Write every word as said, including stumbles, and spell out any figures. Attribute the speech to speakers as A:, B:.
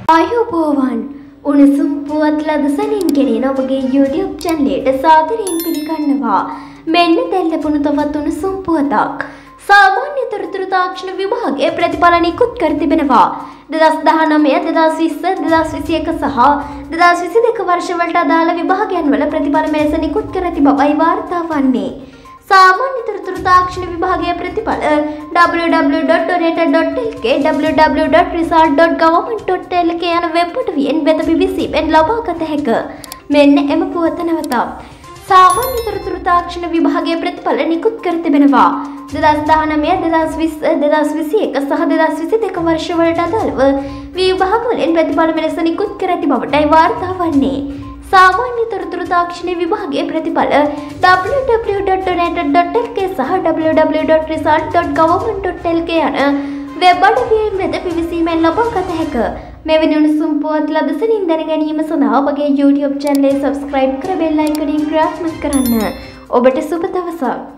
A: ආයුබෝවන් උණුසුම් පුවත් ලදසනින් ගෙනෙන ඔබගේ YouTube channel එකට සාදරයෙන් පිළිගන්නවා. මෙන්න දැල්ලපුණු තවත් උණුසුම් පුවතක්. සාමාන්‍ය තොරතුරු තාක්ෂණ විභාගයේ ප්‍රතිඵල නිකුත් කර තිබෙනවා. දෙදහස් දහනවය, දෙදහස් විස්ස, දෙදහස් විසිඑක සහ දෙදහස් විසිදෙක වර්ෂවලට අදාළ විභාගයන් වල ප්‍රතිඵල මෙලෙස නිකුත් කර ඇති බවයි වාර්තා වන්නේ. सामान्य तोरतुरु ताक्षण विभागीय प्रतिफल W W W dot doenets dot L K W W W dot result dot government dot L K යන වෙබ් පුටුවෙන් වෙත පිවිසීමෙන් ලබා ගත හැක. මෙන්න එම පුවත නැවත. සාමාන්‍ය තොරතුරු තාක්ෂණ විභාගීය ප්‍රතිඵල නිකුත් කර තිබෙනවා. දෙදහස් දහනවය, දෙදහස් විස්ස, දෙදහස් විසිඑක සහ දෙදහස් විසිදෙක වර්ෂවලට අදාළව විභාග වලින් ප්‍රතිඵල මෙලෙස නිකුත් කර ඇති බවටයි වාර්තා වන්නේ. सामान्य तोरतुरु ताक्षण विभागीय प्रतिफल W W W dot doenets dot L K सह W W W dot result dot government dot L K යන වෙබ් අඩවියෙන් වෙත පිවිසීමෙන් ලබා ගත හැක. මෙවැනි උණුසුම් පුවත් ලදසනින් දැන ගැනීම සඳහා ඔබගේ YouTube channel එක subscribe කර bell icon එක ක්‍රියාත්මක කරන්න. ඔබට සුබ දවසක්.